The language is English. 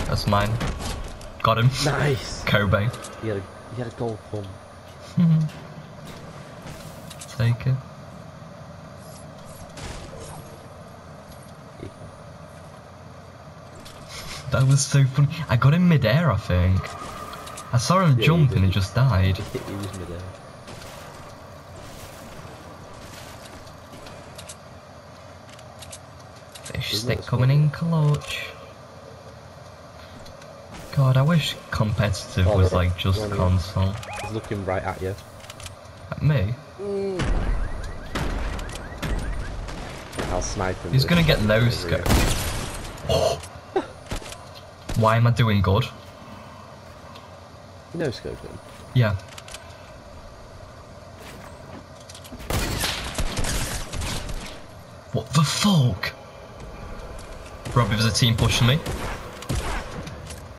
That's mine. Got him. Nice. Kobay. He had a gold pump. Take it. That was so funny. I got him mid-air, I think. I saw him jump and he just died. He was mid-air. Fish stick coming in clutch. God, I wish competitive was like just console. He's looking right at you. At me? I'll snipe him. He's gonna get no scope. Why am I doing good? You no scope him? Yeah. What the fuck? Robbie, there's a team pushing me.